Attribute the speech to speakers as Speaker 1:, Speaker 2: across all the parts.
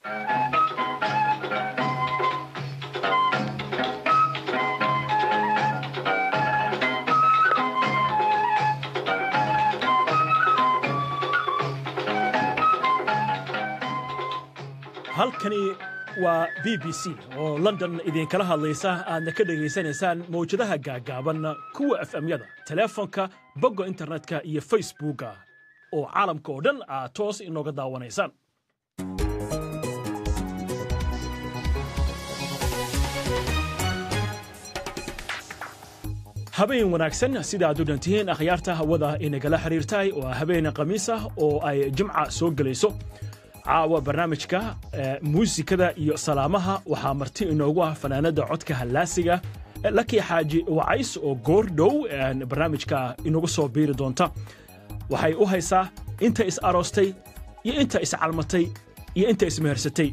Speaker 1: halkani waa BBC oo London idinkala hadlaysa aadna ka dhageysanaysaan mowjadaha gaagaaban kuwa FM-yada teleefanka bogga internetka iyo Facebooka oo caalamka oo dhan aad toos inooga daawanaysaan habeen wanaagsan sida aad u dhantihiin akhyaarta hawada inagala xiriirtay oo habeen khamiis ah oo ay jimca soo galayso caawa barnaamijka muusikada iyo salaamaha waxaa marti inoogu ah fanaanada codka hallaasiga Laki Xaaji Wacays oo goordhow barnaamijka inoogu soo biiri doonta waxay u haysaa inta is aroostay iyo inta is calmatay iyo inta is mehersatay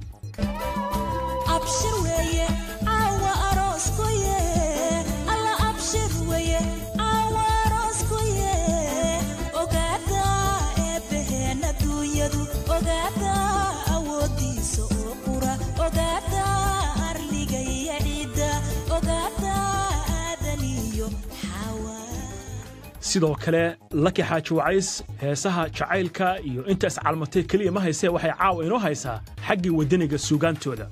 Speaker 1: sidoo kale Laki Xaaji Wacays heesaha jacaylka iyo inta is calmatay kaliya ma haysee waxay caawa inoo haysaa xaggii wadaniga suugaantooda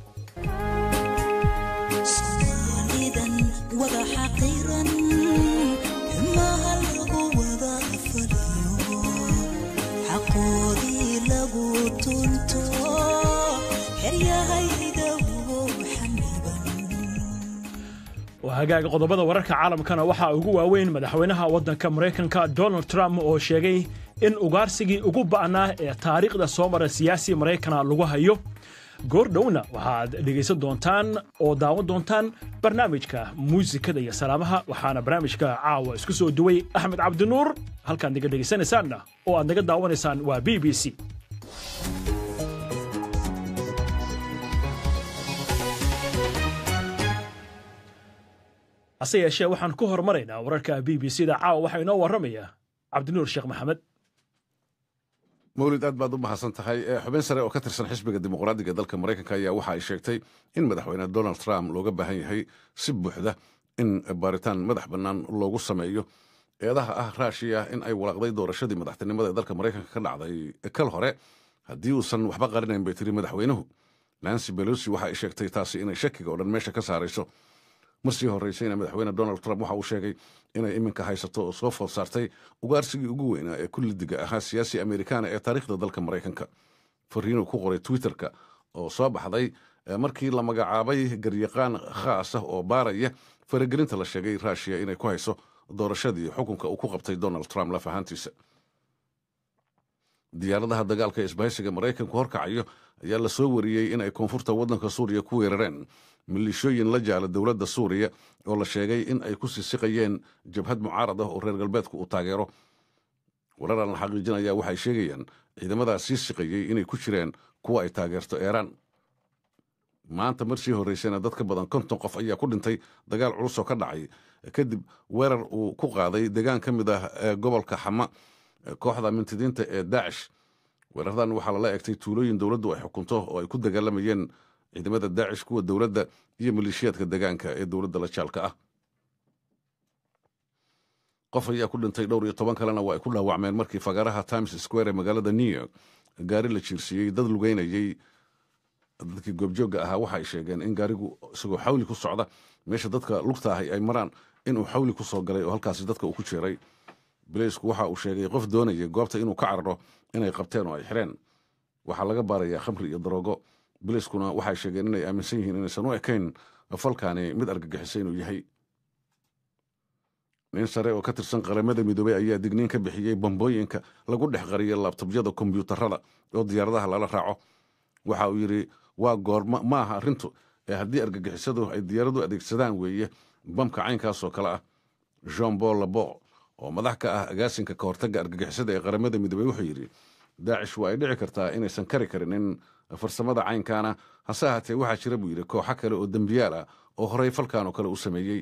Speaker 1: وهاجا qodobada wararka caalamkana waxa ugu waaweyn madaxweynaha wadanka Mareykanka Donald Trump oo sheegay in ugaarsigii ugu ba'naa ee taariikhda soo maray siyaasi Mareykana lagu hayo goordhowna waxaad dhageysan doontaan oo daawan doontaan barnaamijka muusikada iyo salaamaha waxaana barnaamijka caawa isku soo duway Axmed Cabdinuur halkaan naga dhageysanaysaan oo aad naga daawanaysaan waa BBC أسياشة وحن كهر مرينا وركا BBC دا عاو وحينا ورمية عبدالنور الشيخ محمد
Speaker 2: مولد أدبا ضمها سنتهاي حبين سري وكترسن حزب الديمقراطي دالك مريكا يا وحا شيكتي إن مدحوينا دونالد ترامب لو قبا هي سب وحده إن باريتان مدح بنان لوغو سمايو إيضاها راشية إن أي ولاقضي دورشدي مدحتني مدى دالك مريكا كنعضي كل هوري هديو سن وحبا قارنين بيتري مدحوينه نانسي بيلوسي وحا شيكتي تاسي إن شكي قولن ميشا كساريسو markii horeysayna madaxweyne Donald Trump waxa uu sheegay inay iminka haysato soo fool saartay ugaarsigii ugu weynaa ee kullidiga ahaa siyaasi Amerikaan ee taariikhda dalka Mareykanka fariin ku qoray Twitterka oo soo baxday markii la magacaabay garyaqaan khaas ah oo baaraya faragelinta la sheegay Russia inay ku hayso doorashadii xukunka uu ku qabtay Donald Trump la fahantiisa diyaaradaha dagaalka isbahaysiga Mareykanku horkacayo ayaa la soo wariyay in ay koonfurta wadanka Suuriya ku weerareen milishooyin la jaala dawladda Suuriya oo la sheegay in ay ku siisiqayeen jabhad mucaarad ah oo reer galbeedku u taageero wararan la xaqiijinaya waxay sheegayaan ciidamada siisiqayay inay ku jireen kuwa ay taageerto Iran maanta markii horeysayna dad ka badan 50 qof ayaa ku dhintay dagaal culus oo ka dhacay kadib weerar uu ku qaaday deegaan ka mid ah gobolka Xama kooxda mintidiinta ee Daesh weerardan waxa la eegtay tuulooyin dawladdu ay xukunto oo ay ku dagaalamayeen ciidamada Daesh kuwa dawladda iyo milishiyadka deegaanka ee dawladda la jaalka ah qof ayaa ku dhintay dhowr iyo 10 kalena waa ay ku dhaawacmeen markii fagaraha Times Square ee magaalada New York gaari la jirsiyay dad lugeynayay dadkii goobjooga ahaa waxa ay sheegeen in gaarigu isagoo xawli ku socda meesha dadka lugta ah ay maraan inuu xawli ku soo galay oo halkaas dadka uu ku jeeray bileysku waxa uu sheegay qof doonaya goobta inuu ka cararo inay qabteen oo ay xireen waxa laga baarayaa khamri iyo daroogo bileyskuna waxay sheegeen inay aaminsan yihiin inaysan u ekayn falkaani mid argagixisay inuu yahay nin sare oo ka tirsan qaramada midoobay ayaa digniin ka bixiyay bambooyinka lagu dhex qariyay laptopyada kombiyuutarada oo diyaaradaha lala raaco waxa uu yiri waa goorma ma aha arintu ee haddii argagixisadu ay diyaaradu adeegsadaan weeye bamka caynkaas oo kale ah Jean-Paul Labo oo madax ka ah agaasinka ka hortagga argagixisada ee qaramada midoobay wuxuu yiri Daesh waa ay dhici kartaa inaysan kari karin in farsamada caynkaana hase ahaatee waxaa jira buu yiri kooxo kale oo dambiyaal ah oo horey falkan oo kale u sameeyay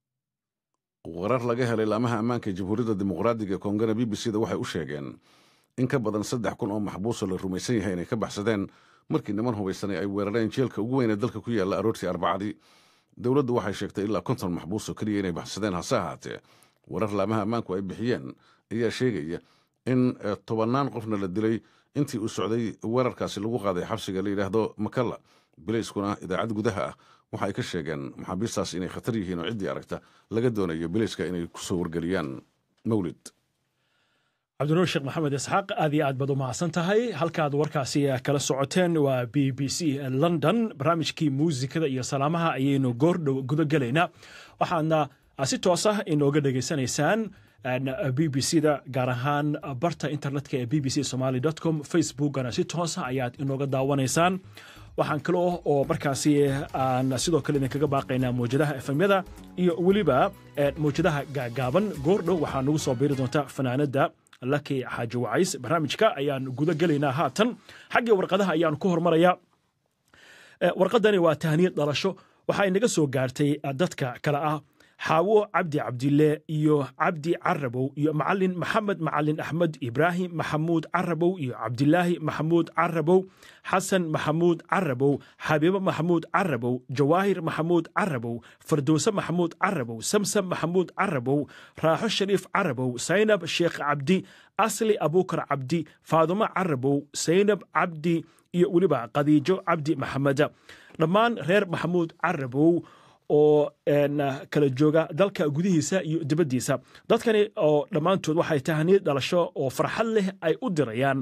Speaker 2: warar laga helay laamaha ammaanka jamhuuriyadda dimuqraadiga ee Koongana BBC-da waxay u sheegeen in ka badan 3,000 oo maxbuus la rumaysan yahay inay ka baxsadeen markii niman hubaysanay ay weerareen jeelka ugu weyn ee dalka ku yaala aroortii Arbacadii. dowladdu waxay sheegtay ilaa 50 maxbuus oo kaliya inay baxsadeen, hase ahaatee warar laamaha ammaanku ay bixiyeen ayaa sheegaya in 10 qofna la dilay intii uu socday weerarkaasi lagu qaaday xabsiga la yidhaahdo Makalla. bilayskuna idaacad gudaha ah waxa ay ka sheegeen maxaabiistaas inay khatar yihiin oo ciddii aragta laga doonayo bilayska inay ku soo wargeliyaan. mawlid
Speaker 1: cabdinuur sheekh maxamed isxaaq, aad iyo aad baad u mahadsan tahay. halkaad warkaasi kala socoteen waa BBC London. barnaamijkii muusikada iyo salaamaha ayaynu goordhow guda gelaynaa. waxaadna si toos ah inooga dhegaysanaysaan BBC-da, gaar ahaan barta internetka ee bbcsomali.com. facebookana si toos ah ayaad inooga daawanaysaan. waxaan kaloo oo markaasi aan sidoo kale idinkaga baaqaynaa mawjadaha efemyada iyo weliba mawjadaha gaagaaban. goordhow waxaa nagu soo biiri doonta fanaanada Lucky Xaaji Wacays. barnaamijka ayaan guda gelaynaa haatan. xaggii warqadaha ayaan ku hormarayaa. warqadani waa tahniyad dhalasho. waxaa inaga soo gaartay dadka kale ah xaawo cabdi cabdille iyo cabdi carabow iyo macalin maxamed macalin axmed, ibraahim maxamuud carabow iyo cabdilaahi maxamuud carabow, xasan maxamuud carabow, xabiibo maxamuud carabow, jawaahir maxamuud carabow, fardowse maxamuud carabow, samsam maxamuud carabow, raaxo shariif carabow, saynab sheekh cabdi, asli abuukar cabdi, faadumo carabow, saynab cabdi iyo weliba qadiijo cabdi maxameda. dhammaan reer maxamuud carabow oo kala jooga dalka gudihiisa iyo dibaddiisa. dadkani oo dhammaantood waxay tahniyad dhalasho oo farxad leh ay u dirayaan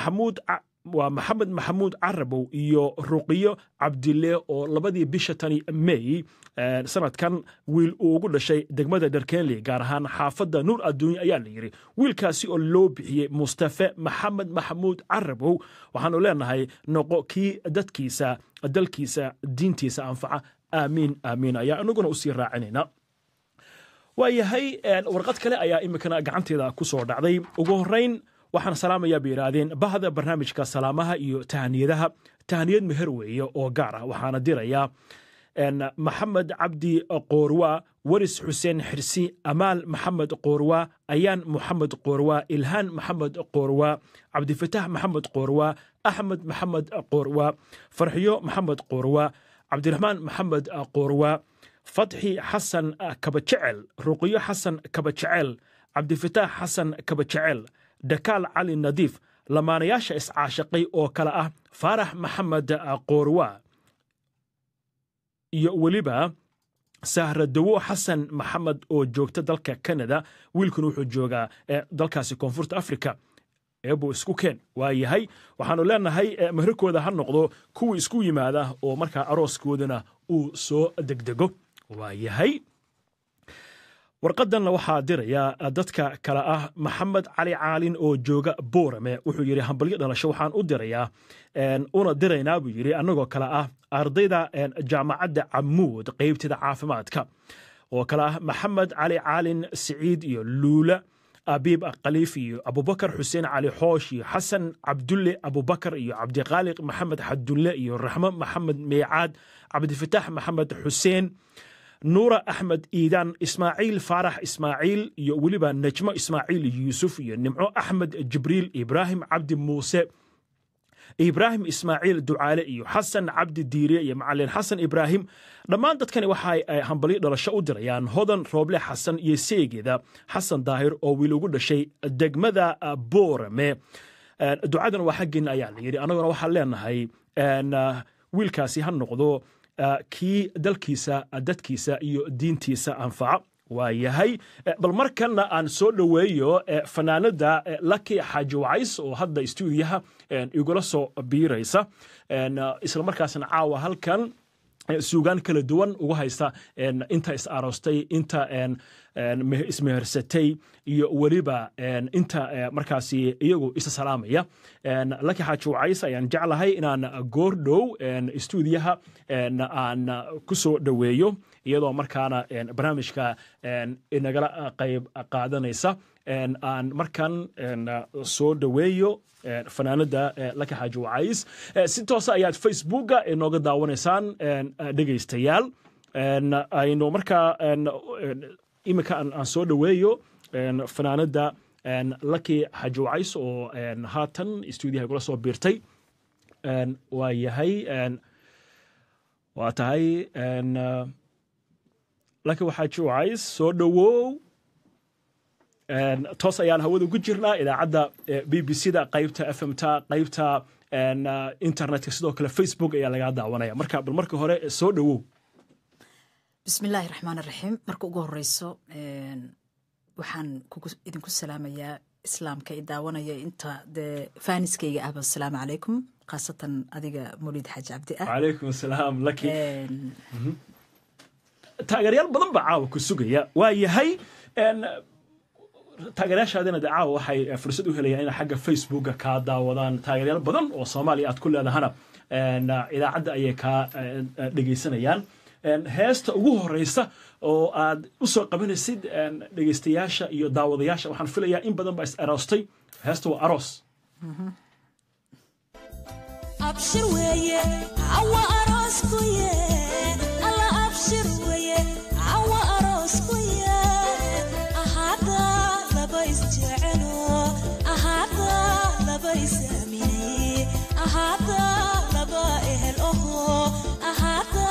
Speaker 1: maxamed maxamuud carabow iyo ruqiyo cabdille oo 2 bisha tani May sanadkan wiil uu ugu dhashay degmada Dharkeenley, gaar ahaan xaafadda Nuur Adduunye ayaa la yiri. wiilkaasi oo loo bixiyey Mustafa Maxamed Maxamuud Carabow. waxaanu leenahay noqo kii dadkiisa, dalkiisa, diintiisa anfaca. aamiin aamiin ayaa anaguna u sii raacinayna. waayahay warqad kale ayaa iminkana gacanteeda ku soo dhacday. ugu horrayn waxaan salaamayaa bay yidhaahdeen bahda barnaamijka salaamaha iyo tahniyadaha. tahniyad meher weeye oo gaar ah. waxaana dirayaa maxamed cabdi qoorwa, waris xuseen xirsi, amaal maxamed qoorwa, ayaan maxamed qoorwa, ilhaan maxamed qoorwa, cabdifatax maxamed qoorwa, axmed maxamed qoorwa, farxiyo maxamed qoorwa, cabdiraxmaan maxamed qoorwa, fatxi xasan kabajecel, ruqiyo xasan kabajecel, cabdifatax xasan kabajecel, dakaal cali nadiif. lamaanayaasha iscaashaqay oo kale ah faarax maxamed qoorwa iyo weliba sahradowo xasan maxamed oo joogta dalka Canada. wiilkuna wuxuu joogaa dalkaasi koonfurta Afrika. eebo isku keen. waayahay waxaanu leenahay meherkooda ha noqdo kuwa isku yimaada oo markaa arooskoodana uu soo degdego. waayahay warqadanna waxaa diraya dadka kale ah maxamed cali caalin oo jooga Boorame. wuxuu yidhi hambalyo dhalasho waxaan u dirayaa una diraynaa buu yidhi annagoo kale ah ardayda jaamacadda Camuud qaybtida caafimaadka oo kale ah maxamed cali caalin, siciid iyo luula, abiib khaliif iyo abubakar xuseen cali xoosh iyo xasan cabdulle abubakar iyo cabdiqaaliq maxamed xadulle iyo raxmo maxamed meecaad, cabdifatax maxamed xuseen, nuura axmed iidaan, ismaaciil faarax ismaaciil iyo weliba najmo ismaaciil yuusuf iyo nimco axmed jibriil, ibraahim cabdi muuse, ibraahim ismaaciil ducaale iyo xasan cabdi diire iyo macalin xasan ibraahim. dhammaan dadkani waxay hambalyo dhalasho u dirayaan hodan rooble xasan iyo seegeeda xasan daahir oo wiil ugu dhashay degmada Boorame. ducadan waa xaggeena ayaa la yidhi. annaguna waxaan leenahay wiilkaasi ha noqdo kii dalkiisa, dadkiisa iyo diintiisa anfaca. waayahay bal markanna aan soo dhoweeyo fanaanada Lucky Xaaji Wacays oo hadda stuudiyaha igula soo biiraysa, isla markaasna caawa halkan suugaan kala duwan ugu haysta inta is aroostay, inta ismehersatay iyo weliba inta markaasi iyagu isa salaamaya. Lucky Xaaji Wacays ayaan jeclahay inaan goordhow stuudiyaha aan ku soo dhoweeyo, iyadoo markaana barnaamijka inagala qayb qaadanaysa. aan markan soo dhoweeyo fanaanada Lucky Xaaji Wacays. si toosa ayaad Facebooka inooga daawanaysaan dhegaystayaal. aynu markaa iminka aan soo dhoweeyo fanaanada laki xaji wacays oo haatan stuudiyaha kula soo biirtay waa yahay waa tahay laki xaji wacays soo dhowow toos ayaan hawada ugu jirnaa idaacadda BBC-da qaybta FM-ta qaybta internetka sidoo kale Facebook ayaa laga daawanaya marka bal marka hore soo dhowow
Speaker 3: bismillaahi raxmaani raxiim marka ugu horeyso waxaan idinku salaamayaa islaamka i daawanaya inta dee faaniskayga ahba asalaamu calaykum khaasatan adiga mawlid xaaji cabdi ah
Speaker 1: calaykum asalaam laki taageerayaal badan baa caawa ku sugaya waa yahay taageerayaashaadina dee caawa waxay fursad u helayaan inay xagga Facebooka kaa daawadaan taageerayaal badan oo Soomaaliya aad ku leedahana idaacadda ayay kaa dhegeysanayaan heesta ugu horeysa oo aad u soo qabanaysid dhegeystayaasha iyo daawadayaasha waxaan filayaa in badan baa is aroostay heesta waa aroos
Speaker 4: abshir weeye awa aroos ku yee alla abshir weeye awa aroos ku yee ahada laba isjecelo ahada laba isaaminay ahada laba ehel oho ahada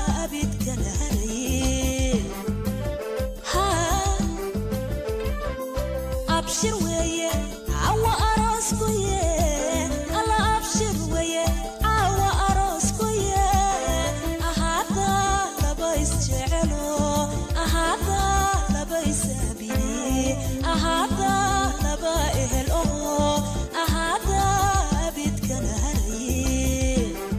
Speaker 4: abshir weeye awa aroos ku yee alla abshir weeye awa aroos ku yee ahada laba isjecelo ahada laba isaabinay ahada laba ehel oho ahada abidkana haraye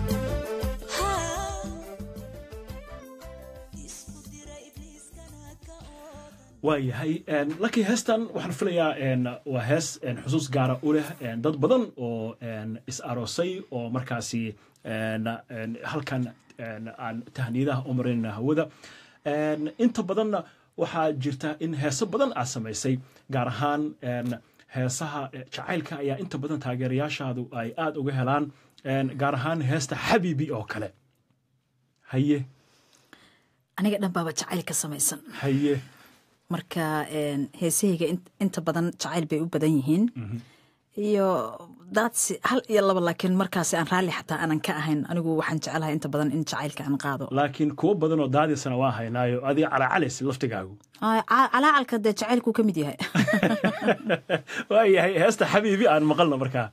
Speaker 1: waa yahay laki heestan waxaan filayaa waa hees xusuus gaara u leh dad badan oo is aroosay oo markaasi halkan aan tahniyadaha u marinayna hawada inta badanna waxaa jirta in heeso badan aad samaysay gaar ahaan heesaha jacaylka ayaa inta badan taageerayaashaadu ay aad uga helaan gaar ahaan heesta xabiibi oo kale haye
Speaker 3: aniga dhan baaba jacayl ka samaysan
Speaker 1: haye
Speaker 3: marka heesahayga inta badan jacayl bay u badan yihiin iyo daadsi hal iyo laba laakiin markaasi aan raalli xataa aanan ka ahayn anigu waxaan jecelahay inta badan in jacaylka aan qaado
Speaker 1: laakiin kuwo badan oo daadiisana waa haynaayo adiga calaacalaysa laftigaagu
Speaker 3: calaacalka dee jacaylkuu ka mid yahay
Speaker 1: waa yahay heesta xabiibi aan maqalno markaa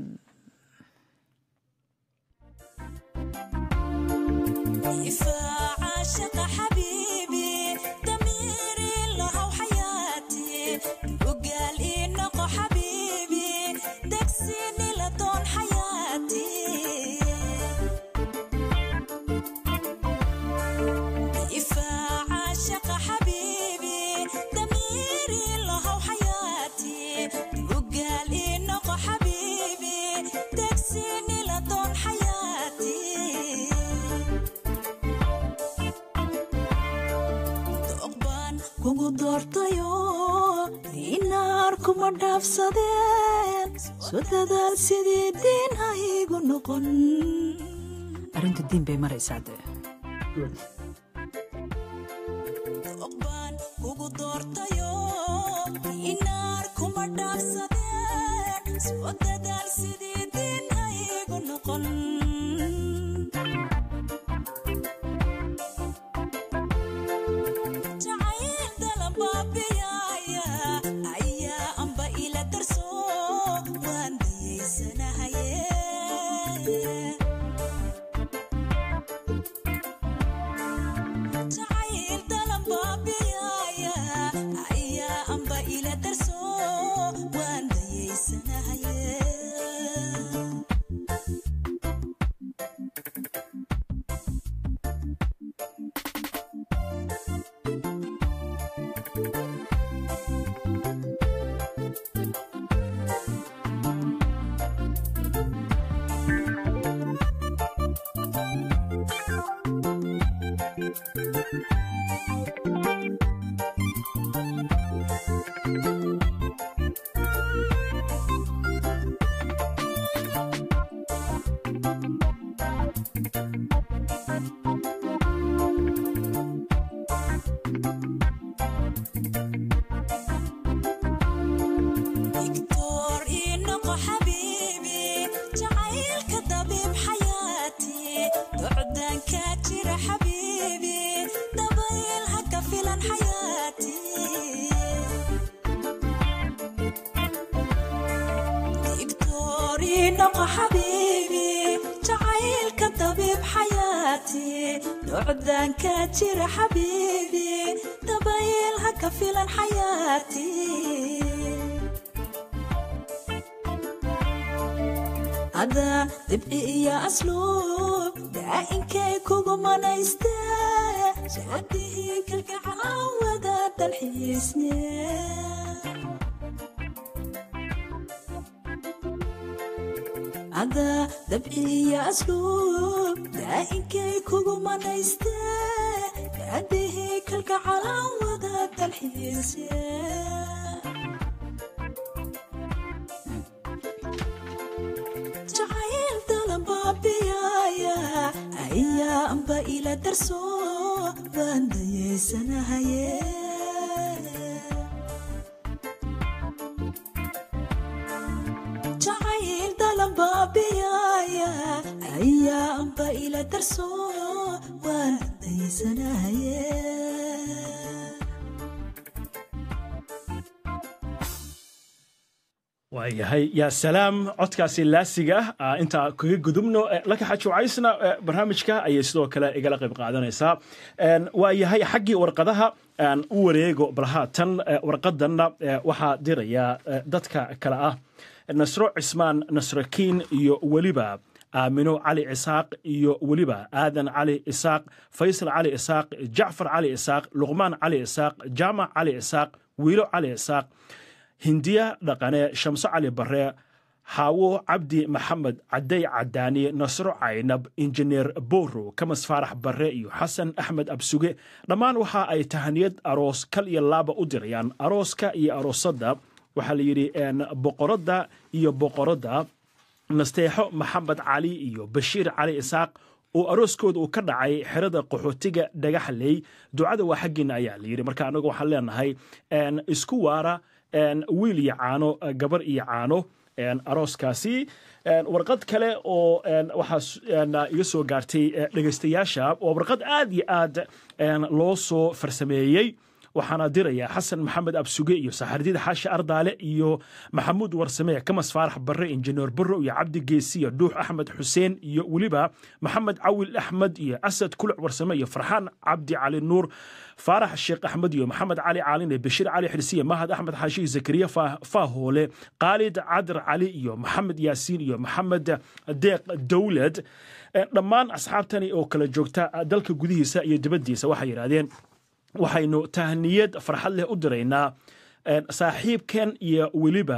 Speaker 4: kugu doortayo inaar kuma dhaafsadeen soo dadaal sidii diin ha igu noqon
Speaker 3: arrintu diin bay maraysaa dee
Speaker 4: kugu doortayo inaar kuma dhaafsadeen soo dadaal sidii diin ha igu noqon بعدان كاتشير حبيبي تبايلها كفيلا حياتي هذا تبقي يا أسلوب دائن كيكو ما نيسته شهده كلك عودة الحسنة هذا تبقي يا أسلوب دائن كيكو ما نيسته شهده كلك عودة الحسنة أيام إلى درسو باندي سنة هي جعيل دلم بابي أيام إلى درسو باندي سنة هي
Speaker 1: waayahay yaa salaam codkaasi laasiga inta kaga gudubno laka xajuucaysna barnaamijka ayay sidoo kale igala qayb qaadanaysaa waayahay xaggii warqadaha aan u wareego balhaatan warqadanna waxaa diraya dadka kale ah nasro cismaan nasrakiin iyo weliba aamino cali isaaq iyo weliba aadan cali isaaq faysal cali isaaq jacfar cali isaaq luqmaan cali isaaq jaamac cali isaaq wiilo cali isaaq hindiya dhaqane shamso cali bare xaawo cabdi maxamed caday cadaani nasro caynab injineer boro kamas faarax bare iyo xasan axmed absuge dhammaan waxa ay tahaniyad aroos kal iyo laaba u dirayaan arooska iyo aroosadda waxaa la yidhi boqoradda iyo boqoradda nasteexo maxamed cali iyo bashiir cali isaaq oo arooskooda uu ka dhacay xerada qaxootiga dhagaxley ducada waa xaggiina ayaa la yidhi marka anagu waxaan leenahay isku waara wiil iyo caano gabar iyo caano arooskaasi warqad kale oo waxaa iga soo gaartay dhegaystayaasha oo warqad aad iyo aad loo soo farsameeyey waxaana diraya xasan maxamed absuge iyo saxardida xaashi ardaale iyo maxamuud warsame kamas faarax bare injineer baro iyo cabdi geesi iyo dhuux axmed xuseen iyo weliba maxamed cawil axmed iyo asad kuluc warsame iyo farxaan cabdi cali nuur faarax sheekh axmed iyo maxamed cali caaline bashir cali xirsiye mahad axmed xaashi zakariya faahoole qaalid cadar cali iyo maxamed yaasiin iyo maxamed deeq dowlad dhammaan asxaabtani oo kala joogta dalka gudihiisa iyo dibaddiisa waxay yidhaahdeen waxaynu tahniyad farxad leh u diraynaa saaxiibkan iyo weliba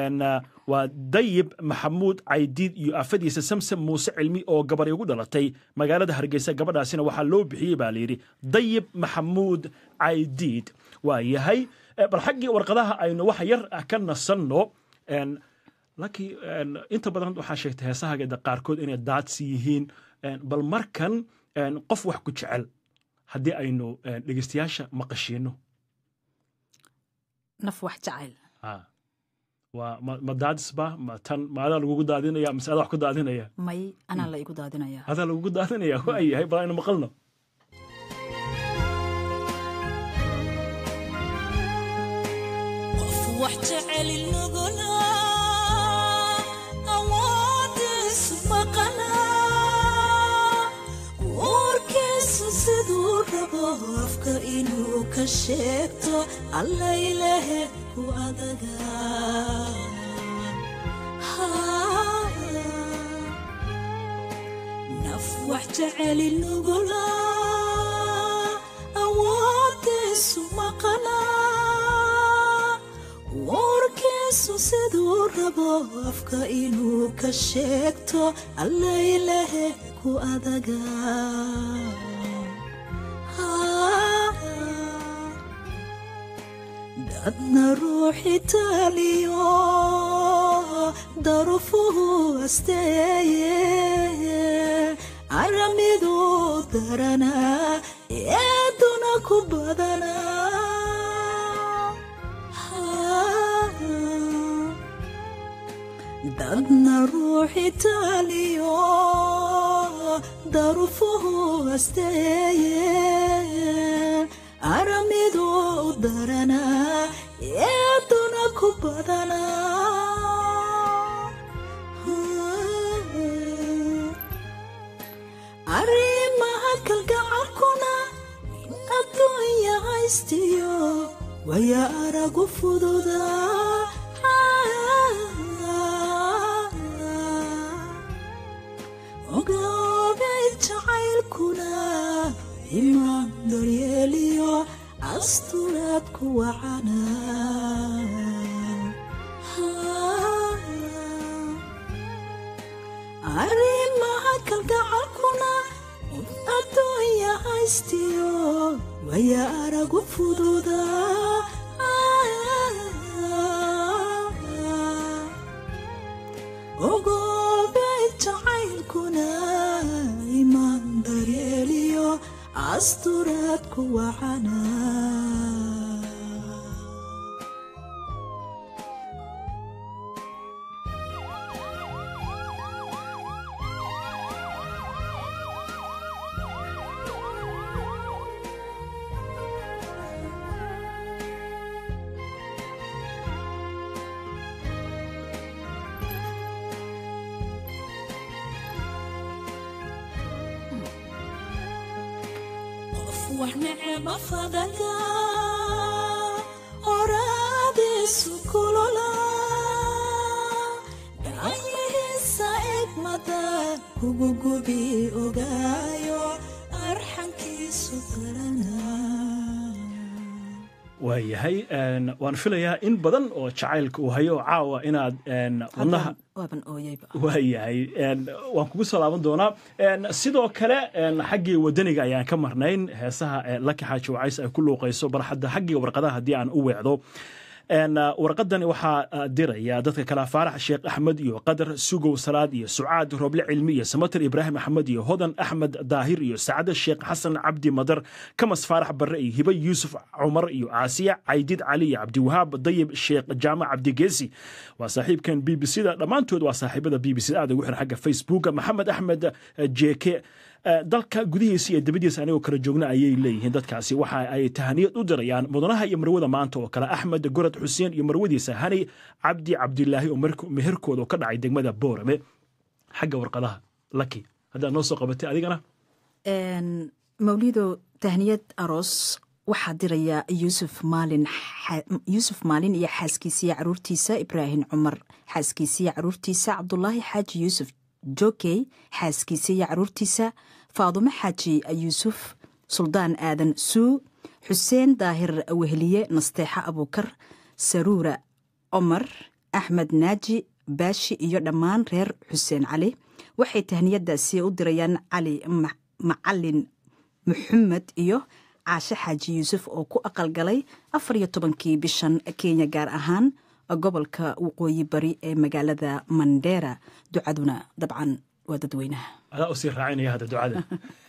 Speaker 1: waa dayib maxamuud caydiid iyo afadiisa samsam muuse cilmi oo gabar ugu dhalatay magaalada hargeysa gabadhaasina waxaa loo bixiyey baa layidhi dayib maxamuud caydiid waa yahay bal xaggii warqadaha aynu wax yar ka nasanno laakiin inta badan waxaa sheegtay heesahageeda qaarkood inay daadsi yihiin bal markan qof wax ku jecel haddii aynu dhegeystayaasha maqashiino
Speaker 3: naf wax jacayl
Speaker 1: waa ma daadisba ma tan ma adaa lagugu daadinaya mise adaa wax ku daadinaya
Speaker 3: may anaa la igu daadinaya
Speaker 1: adaa lagugu daadinaya waa yahay bal aynu maqalno
Speaker 4: qof wax jecel nugula awoodis maqala siduu rabo afka inuu ka sheegto alla ilaahe ku adaga naf wax jecel nugula awoodiisu maqana warkiisu siduu rabo afka inuu ka sheegto alla ilaahe ku adaga dadna ruuxi taaliyo darufuhu asteeye aramidu darana eeduna ku badana dadna ruuxi taaliyo darufuhu asteeye aramidu darana eeduna ku badana arrimaha kalgacalku haystiyo waya aragu fududa ogaabay jacaylkuna imaan daryeeliyo asturaad ku wacana arrimaha kalgacalkuna adduunya haystiyo waya aragu fududa ogoobay jacaylkuna imaan daryeeliyo asturaad ku wacana ونعم فضلك أرادي سكولولا بعيه السائق مدى كوكوبي أغايو أرحنكي سكرنا
Speaker 1: waayahay waan filayaa in badan oo jacaylka uu hayo caawa inaad wadnaha waayahay waan kugu soo laaban doonaa sidoo kale xaggii wadaniga ayaan ka marnayn heesaha Laki Xaaji Wacays ay ku luuqayso barxadda xaggii warqadaha haddii aan u weecdo warqadani waxaa diraya dadka kala Faarax Sheekh Axmed iyo Qadar Sugow Salaad iyo Sucaad Roble Cilmi iyo Samatar Ibraahim Axmed iyo Hodan Axmed Daahir iyo Saacada Sheekh Xasan Cabdi Madar Kamas Faarax Barre iyo Hiba Yuusuf Cumar iyo Aasiya Caydid Cali iyo Cabdi Wahaab Dayib Sheekh Jaamac Cabdi Geesi waa saaxiibkan BBC-da dhammaantood waa saaxiibada BBC aad ugu xiran xagga Facebook Maxamed Axmed JK dalka gudihiisa iyo dibadiisa anigoo kala joogna ayay leeyihiin dadkaasi waxa ay tahaniyad u dirayaan mudanaha iyo marwada maanta oo kale Axmed Gorad Xuseen iyo marwadiisa Hani Cabdi Cabdilaahi oo meherkooda ka dhacay degmada Boorame xagga warqadaha Laki hadaa noo soo qabatay adigana
Speaker 3: mawlido tahniyad aroos waxaa diraya Yuusuf Maalin iyo xaaskiisa caruurtiisa Ibraahim Cumar xaaskiisa caruurtiisa Cabdullaahi Xaaji Yuusuf Jokey xaaskiisa caruurtiisa Faadumo Xaaji Yuusuf Suldaan Aadan Suu Xuseen Daahir Wehliye Nasteexa Abukar Saruura Omar Axmed Naaji Baashi iyo dhammaan reer Xuseen Cali waxay tahniyadaasi u dirayaan Cali Macalin Maxamed iyo Caashe Xaaji Yuusuf oo ku aqalgalay 14kii bishan Kenya gaar ahaan gobolka waqooyi bari ee magaalada Mandera ducaduna dabcan waa dadweynaha
Speaker 1: adaa u sii raacinaya hada ducada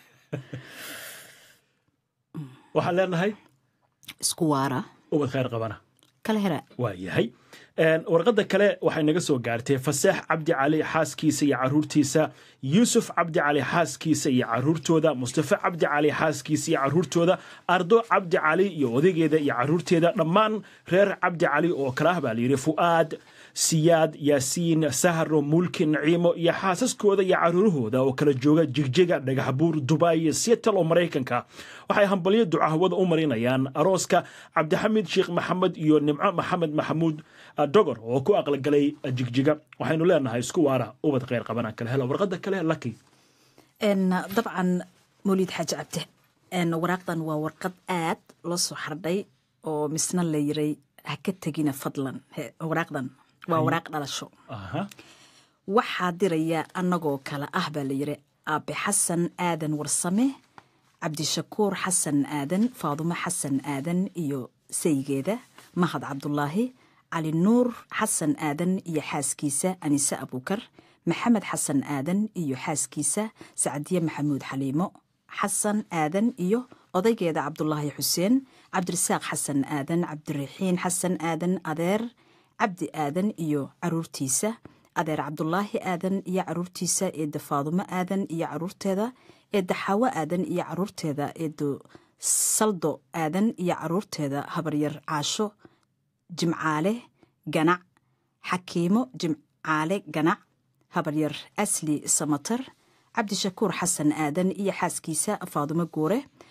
Speaker 1: waxaan leenahay
Speaker 3: isku waara
Speaker 1: ubad khayr qabana
Speaker 3: kala hera
Speaker 1: waayahay warqadda kale waxay naga soo gaartay Fasax Cabdi Cali xaaskiisa iyo caruurtiisa Yuusuf Cabdi Cali xaaskiisa iyo caruurtooda Mustafa Cabdi Cali xaaskiisa iyo caruurtooda Ardo Cabdi Cali iyo odageeda iyo caruurteeda dhammaan reer Cabdi Cali oo kala ah baa la yiri Fuaad Siyaad Yaasiin Sahro Mulki Naciimo iyo xaasaskooda iyo caruurahooda oo kala jooga Jigjiga Dhagaxbuur Dubai Seattle oo Mareykanka waxay hambalyo ducahooda u marinayaan arooska Cabdixamiid Sheekh Maxamed iyo Nimco Maxamed Maxamuud Dogor oo ku aqalgalay Jigjiga waxaynu leenahay isku waara ubad khayr qabana kala helo warqadda kale Laki
Speaker 3: dabcan Mawlid Xaaji Cabdi waraqdan waa warqad aad loo soo xardhay oo misna la yiray ha ka tagina fadlan waraqdan waa waraaq dhalasho waxaa diraya annagoo kale ah baa la yiri Aabe Xasan Aadan Warsame Cabdishakuur Xasan Aadan Faadumo Xasan Aadan iyo saygeeda Mahad Cabdullaahi Cali Nuur Xasan Aadan iyo xaaskiisa Anisa Abukar Maxamed Xasan Aadan iyo xaaskiisa Saadiye Maxamuud Xaliimo Xasan Aadan iyo odaygeeda Cabdullaahi Xuseen Cabdirasaaq Xasan Aadan Cabdiraxiin Xasan Aadan adeer Cabdi Aadan iyo caruurtiisa adeer Cabdullaahi Aadan iyo caruurtiisa eeda Faadumo Aadan iyo caruurteeda eeda Xawa Aadan iyo caruurteeda eedo Saldo Aadan iyo caruurteeda habaryar Caasho Jimcaale Ganac Xakiimo Jimcaale Ganac habaryar Asli Samatar Cabdishakuur Xasan Aadan iyo xaaskiisa Faadumo Goore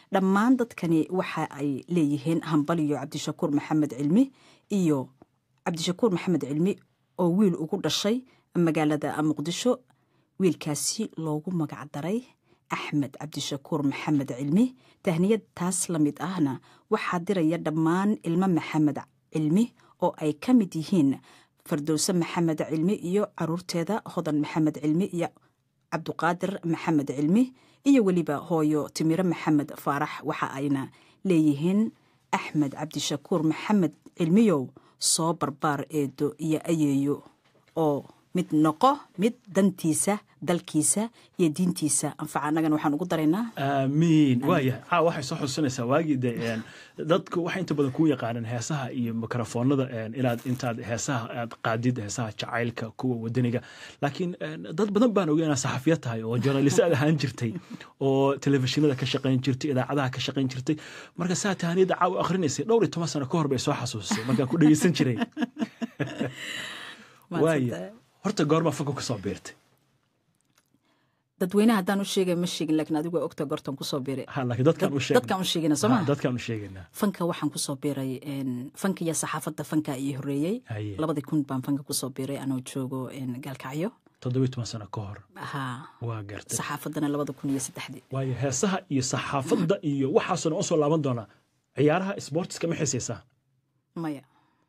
Speaker 3: dhammaan dadkani waxa ay leeyihiin hambaliyo cabdishakuur maxamed cilmi iyo cabdishakuur maxamed cilmi oo wiil ugu dhashay magaalada muqdisho wiilkaasi loogu magac daray axmed cabdishakuur maxamed cilmi tahniyad taas la mid ahna waxaa diraya dhammaan ilmo maxamed cilmi oo ay ka mid yihiin fardowse maxamed cilmi iyo caruurteeda hodan maxamed cilmi iyo cabduqaadir maxamed cilmi iyo weliba hooyo timiro maxamed faarax waxa ayna leeyihiin axmed cabdishakuur maxamed cilmiyow soo barbaar eedo iyo ayeeyo oo mid noqo mid dantiisa dalkiisa iyo diintiisa anfaca annagana waxaan ugu daraynaa
Speaker 1: aamiin waayahay waxay soo xusinaysaa waagii dadku waxay inta badan kuu yaqaaneen heesaha iyo mikrofoonada intaad heesaha aad qaadid heesaha jacaylka kuwa wadaniga laakiin dad badan baan ogay inaad saxafiya tahay oo journalist aad ahaan jirtay oo telefishinada ka shaqayn jirtay idaacadaha ka shaqayn jirtay marka saa tahaniyada caawa akrinaysay 12 sano ka hor bay soo xasuusay markaan ku dhageysan jiray waayahay horta goorma fanka ku soo beertay
Speaker 3: dadweynaha haddaan u sheegay ma sheegin laakiin adigu waa ogta goortan ku soo beeray
Speaker 1: laakiin dadkaan u
Speaker 3: sheegina soo ma
Speaker 1: dadkaan u sheegaynaa
Speaker 3: fanka waxaan ku soo beeray fanka iyo saxaafadda fanka ii horeeyey 2000 baan fanka ku soo beeray anoo joogo gaalkacyo
Speaker 1: 17 sano ka hor waa gartay
Speaker 3: saxaafaddana 2003
Speaker 1: waayo heesaha iyo saxaafadda iyo waxaasoo dhan soo laaban doonaa ciyaaraha sportska ma xiisaysaa
Speaker 3: maya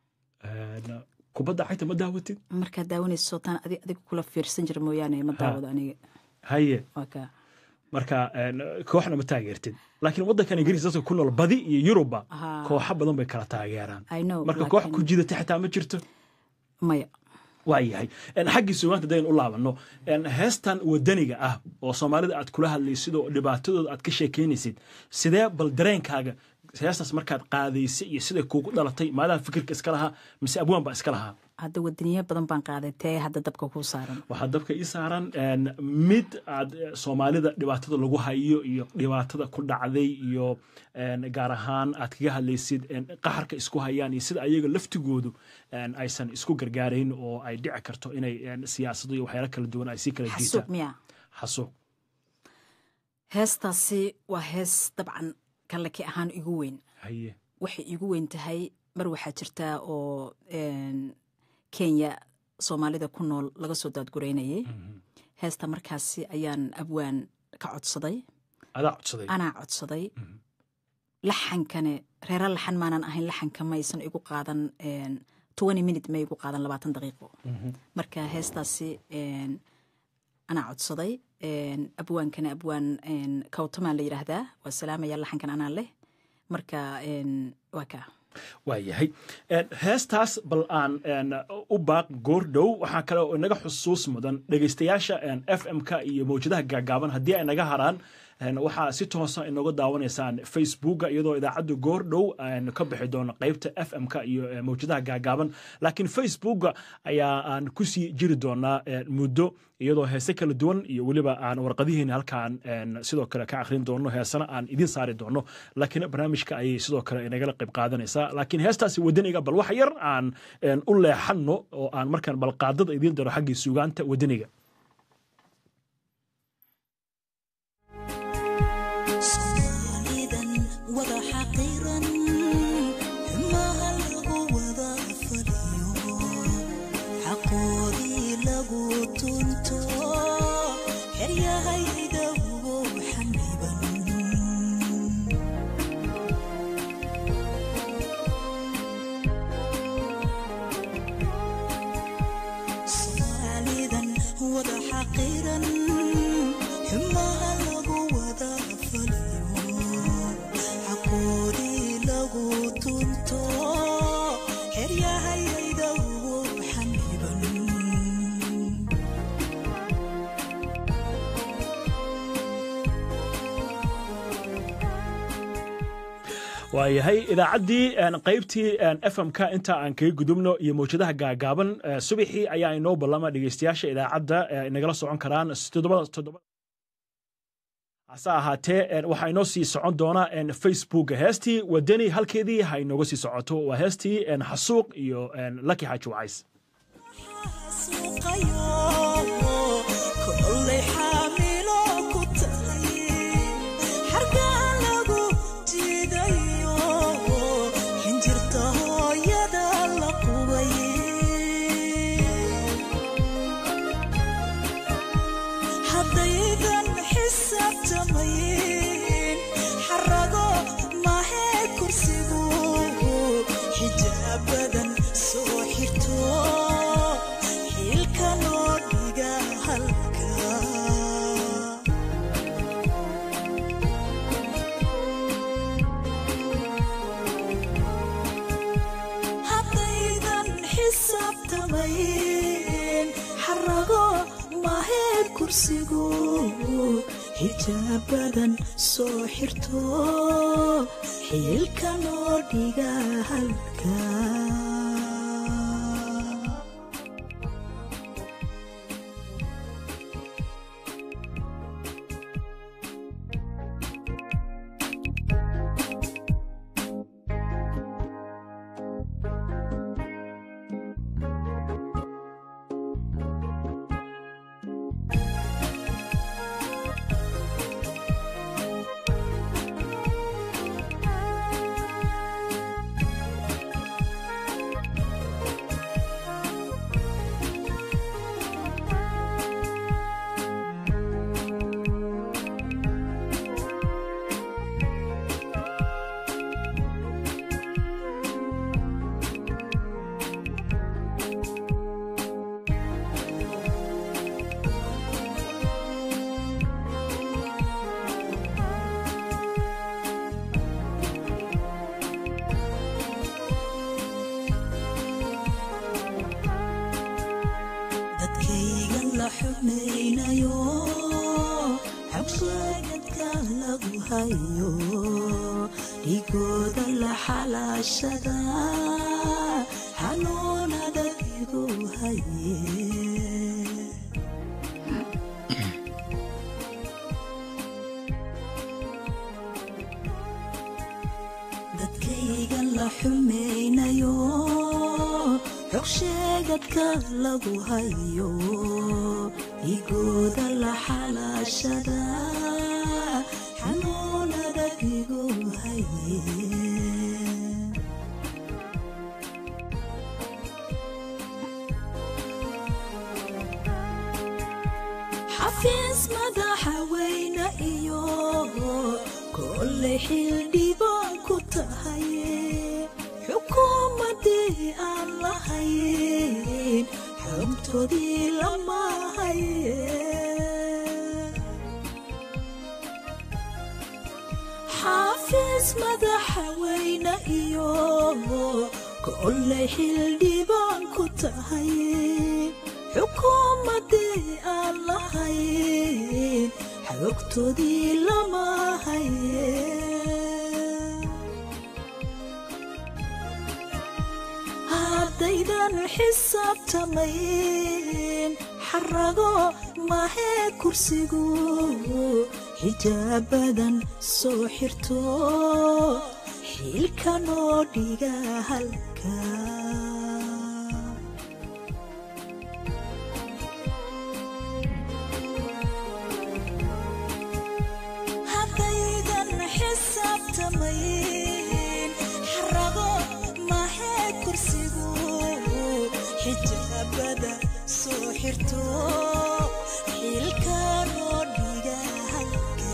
Speaker 1: kubadda cagta ma daawatid
Speaker 3: markaa daawanayso tan adiga kula fiirsan jira mooyaane ma daawado aniga
Speaker 1: haye marka kooxna ma taageertid laakiin waddankan ingiriis dadka ku nool badi iyo yuruba kooxa badan bay kala taageeraan marka koox ku jidata xitaa ma jirto
Speaker 3: maya
Speaker 1: waayahay xaggii suugaanta dayn u laabanno heestan wadaniga ah oo soomaalida aad kula hadlaysid oo dhibaatadooda aad ka sheekeynaysid sidee bal dareenkaaga heestaas markaad qaadaysay iyo siday kuugu dhalatay maadaama fikirka iska lahaa mise abwaan baa iska lahaa
Speaker 3: hadda wadaniya badan baan qaaday tee hadda dabka kuu saaran
Speaker 1: waxaa dabka ii saaran mid aad soomaalida dhibaatada lagu hayo iyo dhibaatada ku dhacday iyo gaar ahaan aad kaga hadlaysid qaxarka isku hayaan iyo sida ayaga laftigoodu aysan isku gargaarayn oo ay dhici karto inay siyaasado iyo waxyaalo kala duwan ay sii kala jiitaan xasuuq
Speaker 3: heestaasi waa hees dabcan kalaki ahaan igu weyn waxay igu weyn tahay mar waxaa jirtaa oo kenya soomaalida ku nool laga soo daadgureynayay heesta markaasi ayaan abwaan ka codsaday anaa codsaday laxankane reera laxan maanan ahayn laxanka maysan igu qaadan 20 minute ma igu qaadan 20 daqiiqo marka heestaasi anaa codsaday abwaankana abwaan kawtamaan la yidhaahdaa waa salaamaya laxankan anaa leh marka waa kaa
Speaker 1: waayahay heestaas bal aan u baaq goor dhow waxaa kale oo inaga xusuus mudan dhegaystayaasha FM-ka iyo mawjadaha gaagaaban haddii ay naga haraan waxaa si toosa inooga daawanaysaan facebooka iyadoo idaacaddu goor dhow ka bixi doono qaybta FM-ka iyo mawjadaha gaagaaban laakiin facebooka ayaa aan ku sii jiri doonaa muddo iyadoo heese kala duwan iyo weliba aan warqadihiina halkaan sidoo kale ka akhrin doono heesana aan idin saari doono laakiin barnaamijka ayay sidoo kale inagala qayb qaadanaysaa laakiin heestaasi wadaniga bal wax yar aan u leexanno oo aan markaan balqaadada idiin daro xaggii suugaanta wadaniga waayahay idaacaddii qaybtii FM-ka inta aan kaga gudubno iyo mawjadaha gaagaaban subaxii ayaa inoo ballama dhegaystayaasha idaacadda inagala socon karaan hase ahaatee waxaa inoo sii socon doonaa Facebook heestii wadani halkeedii ha inooga sii socoto waa heestii xasuuq iyo laki xaaji wacays
Speaker 4: كل حامل كتغي حرقان لغو kursigu xijaabadan soo xirto xilka loo dhiga halka xubnaynayo xabshagadka lagu hayo dhigooda la xalaashada xanuunada igu haye dadkayga la xubnaynayo xabshagadka lagu hayo igooda la xalaashada xanuunada igu haye xafiis madaxa weyne iyo kolle xildhibaan ku tahay xukuumadii aan lahayn xogtoodii lama haye xafiis madaxa weyne iyo kolle xildhibaan ku tahay xukuumadii aan lahayn xogtoodii lama haye haddaydan xisaabtamayn xarago mahee kursigu xijaabadan soo xirto xilka noo dhiga halka haddaydan xisaabtamayn xarago mahee kursigu xijabada soo xirto xilka noo dhiga halka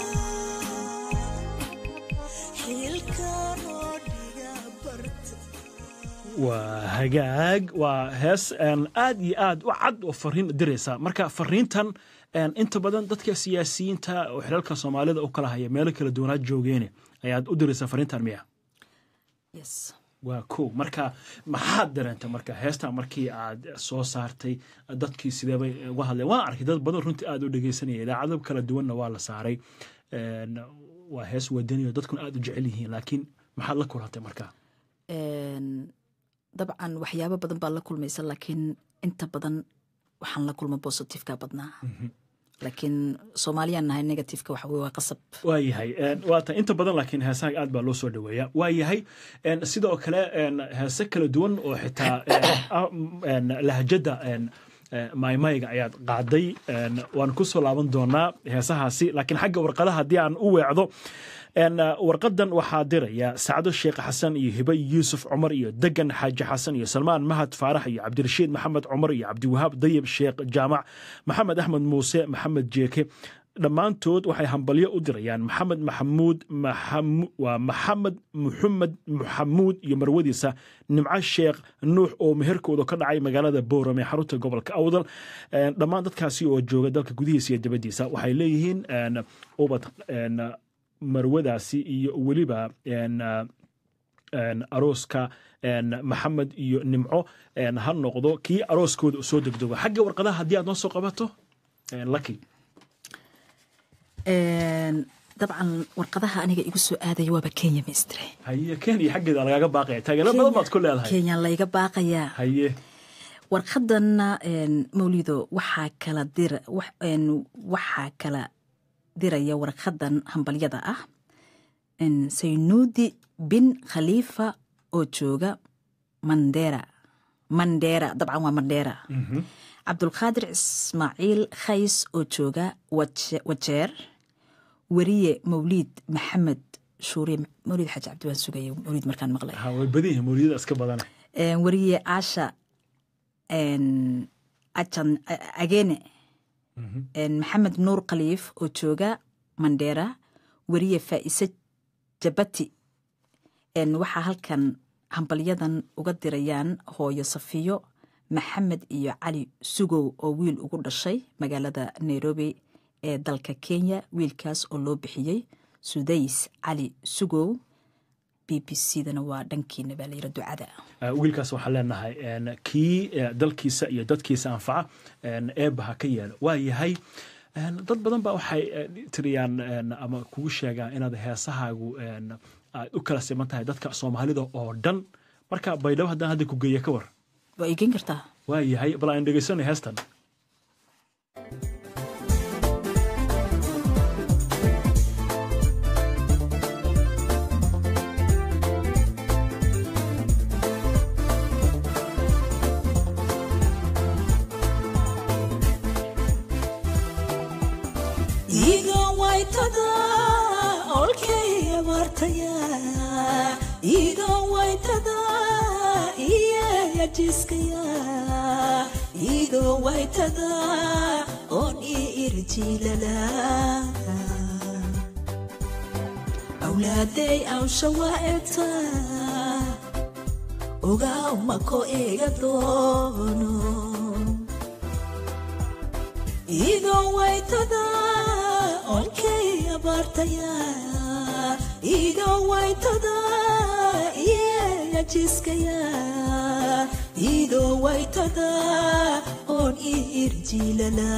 Speaker 4: xilka noo dhiga barta
Speaker 1: waa hagaag waa hees aad iyo aad u cad oo fariin diraysa marka fariintan inta badan dadka siyaasiyiinta oo xilalka Soomaalida u kala haya meelo kala duwanaad joogeen ayaad u diraysa fariintan miya
Speaker 3: yes
Speaker 1: waa cool marka maxaad dareentay marka heesta markii aad soo saartay dadkii sidee bay uga hadleen waan arkay dad badan runtii aad u dhageysanayay idaacado kala duwanna waa la saaray waa hees wadani oo dadkuna aad u jecel yihiin laakiin maxaad la kulantay marka
Speaker 3: dabcan waxyaabo badan baa la kulmaysa laakiin inta badan waxaan la kulma positiveka badnaa laakiin Soomaaliyan nahay negativeka waxa waa qasab
Speaker 1: waayahay waata inta badan laakiin heesaha aad baa loo soo dhaweeyaa waayahay sidoo kale heese kala duwan oo xitaa lahjada maymayga ayaad qaaday waan ku soo laaban doonaa heesahaasi laakiin xagga warqadaha haddii aan u weecdo warqadan waxaa diraya Sacdo Sheekh Xasan iyo Hiba Yuusuf Cumar iyo Degan Xaaji Xasan iyo Salmaan Mahad Faarax iyo Cabdirashiid Maxamed Cumar iyo Cabdiwahaab Dayib Sheekh Jaamac Maxamed Axmed Muuse Maxamed Jeeke dhammaantood waxay hambalyo u dirayaan Maxamed Maxamuud iyo marwadiisa Nimco Sheekh Nuux oo meherkooda ka dhacay magaalada Boorame xarunta gobolka Awdal dhammaan dadkaasi oo jooga dalka gudihiisa iyo dibadiisa waxay leeyihiin ubad marwadaasi iyo weliba arooska Maxamed iyo Nimco ha noqdo kii arooskooda soo degdego xagga warqadaha haddii aad noo soo qabato lucky
Speaker 3: dabcan warqadaha aniga igu soo aadaya waaba Kenya Mistre
Speaker 1: haye Kenya xageeda lagaga baaqaya taageero badan baad ku leedahay
Speaker 3: Kenya layga baaqaya
Speaker 1: haye
Speaker 3: warqadana mawlido waxaa kala diraya warqadan hambalyada ah Saynuudi bin Khalifa oo jooga Mandera dabcan waa Mandera Abdulqaadir Ismaaciil Khays oo jooga Wajeer wariye Mawlid Maxamed Shuuri Mawlid Xaji Cabdiwaan Sugay Mawlid markaan maqlay
Speaker 1: way badiyeen mawlidada iska badana
Speaker 3: wariye Asha Agene Maxamed Nuur Khaliif oo jooga Mandera wariye Faa'isa Jabati waxaa halkan hambalyadan uga dirayaan hooyo Safiyo Maxamed iyo Cali Sugow oo wiil ugu dhashay magaalada Nairobi ee dalka Kenya wiilkaas oo loo bixiyay Sudays Cali Sugow BBC-dana waa dhankiina baa layira ducada
Speaker 1: wiilkaas waxaa leenahay kii dalkiisa iyo dadkiisa anfaca eebaha ka yeelo waa yahay dad badan baa waxay tiriyaan ama kugu sheegaan inaad heesahaagu aad u kala siman tahay dadka Soomaalida oo dhan marka baydhabo haddaan hadda ku geeyo ka war
Speaker 3: waa igin kartaa
Speaker 1: waa yahay bal aan dhegeysanay heestan
Speaker 4: ido waytada on irjilala awlaaday aw shawaa'ita oga mako ega doono ido waytada on kay abartaya ido waytada jiskaya ido waytada on irjilala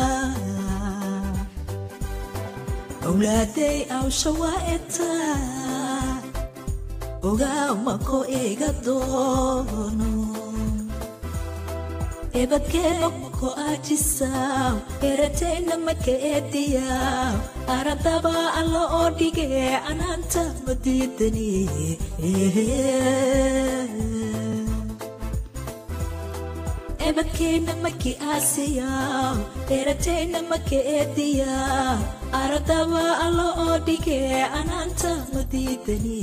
Speaker 4: awlaaday aw shawaa'ita oga mako ega doono ebadkeeno ko ajisaw eratayna maka ediyaw aradaba alla oo dhige anaanta madiidani ebadkeena maki aasiyaw eratayna maka ediyaw aradaba alla oo dhige anaanta madiidani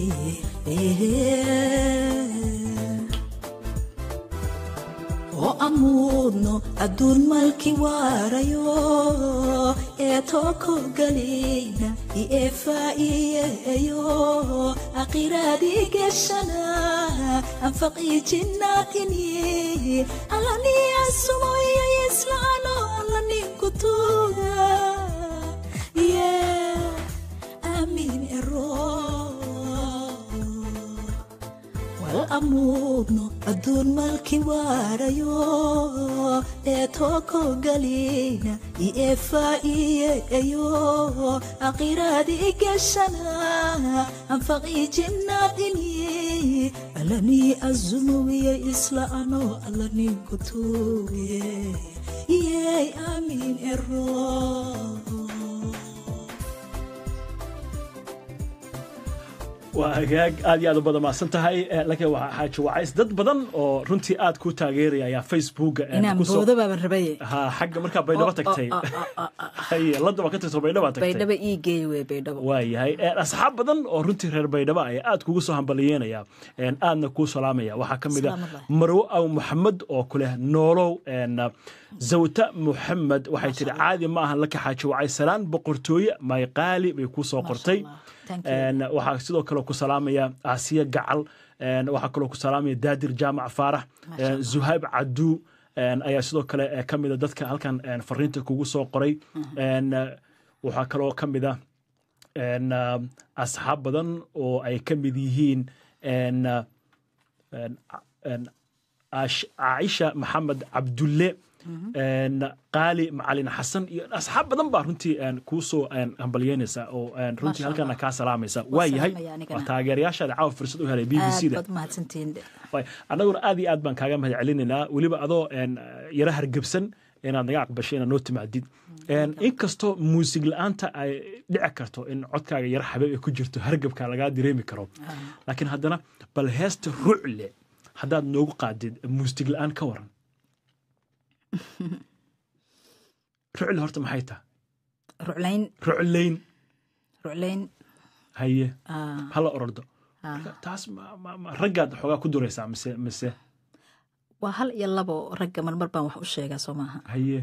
Speaker 4: oo amuudno adduun malki waarayo ee tooko galina ee faa'iyeeyo aqiraadii geshana anfaqii jinnaatini alani asumoya islaano alani kutuga amin ero amuudno adduun malki waarayo ee tooko galina ee faa'iyeeyo aqiraadii geshana anfaqii jinnaatini alani azumowiye islaano alani kutuge amin ero
Speaker 1: وهاج آدي هذا بدل ما سنتهاي لكن وحاجة وعايز ضد بدن ورنتي آد كوتاغير يا فيسبوك
Speaker 3: إنام بوده بابن
Speaker 1: ها حق مركب بيدواتك تي هاي لندن وقت تسوي بيدواتك
Speaker 3: بيدوا إيجي وبيدوا
Speaker 1: واي هاي أصحاب بدن ورنتي غير بيدوا يا آد كوسو همبليين يا إن آد نكوسو سلام يا وحكم إذا مرو أو محمد أو كله نورو إن زوجة محمد وحيتر عادي معها لك حاجة وعايز سلام بقرتوي ما يقالي بيكوسو قرتي waxaa sidoo kale ku salaamaya Asiya Gacal waxaa kale ku salaamaya Daadir Jaamac Faarax Zuhayb Cadu ayaa sidoo kale kamid dadka halkan fariinta kugu soo qoray waxaa kale kamid asxaab badan oo ay kamid yihiin عائشة محمد عبد الله قالي معلن حسن أصحاب بدن بارنتي كوسو همبليانيسا أو رنتي هالكنا كاسلاميسا واي هاي تاجرياشة العاف فرصة هلا بي بي سي ده أنا أقول آدي آد بان كاجم هذا علينا وليبقى أضو يرهر جبسن أنا نجاك بشينا نوت معدد إن كستو موسيقى الآنتا لعكرتو إن عدك يرحب يكجرتو هرجب كلا قاعد يرمي كرب لكن هذانا بالهست رعلة هذا نوق قاعد موسيقى الآن كورن رعلة هرت محيطة رعلين هي هلا أرده تاس ما رجعت حاجة كدوريسا مسه
Speaker 3: وهل يلبو رجع من مربى وحوش شيء قاسمها
Speaker 1: هي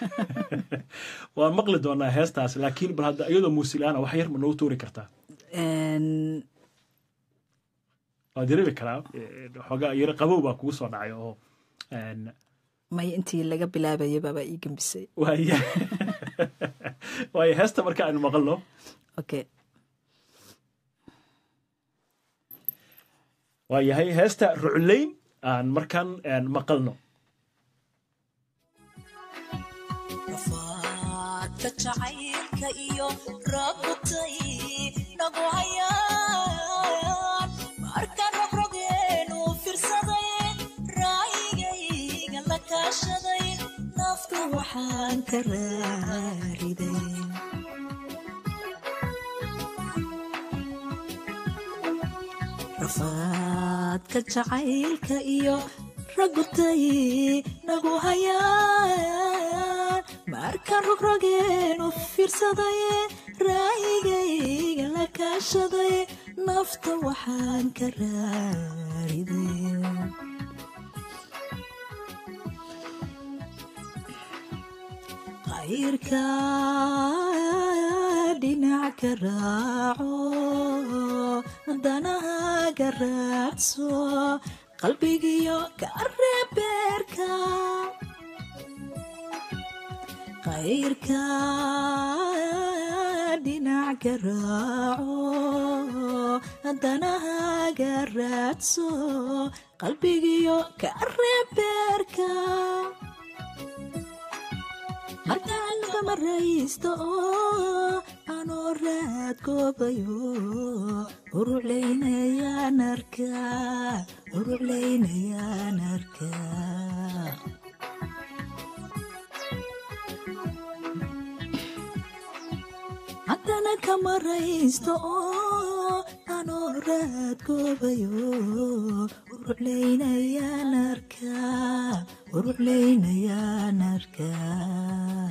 Speaker 1: ومقلد وانا هستاس لكن بهذا أيضا موسيقى وحير من نوتوري كرتا أدري بكلام حاجة يرقبوا باكوس وانا عيو
Speaker 3: ما أنتي اللي قبل لا بيبقى يجيب بسي
Speaker 1: وهي هستا مركا إنه مغلو
Speaker 3: أوكي
Speaker 1: وهي هستا رعلين aan markaan maqalno
Speaker 4: rafaadka jacaylka iyo rabtay nagu hayaan markaan rogrogeenu fiirsaday raayigayga la kaashaday naftu waxaan ka raariday rafaadka jacaylka iyo ragutay nagu hayaan markaan rogrogeenu fiirsaday raayigayga la kaashaday nafta waxaan ka raariday qayrka dhinac ka raaco danahaga raadso qalbigiyo ka reebeerka qayrka dhinac ka raaco danahaga raadso qalbigiyo ka reebeerka markaan laga maraysto anoo raad goobayo uruclaynayaan arkaa haddana ka maraysto anoo raad goobayo uruclaynayaan arkaa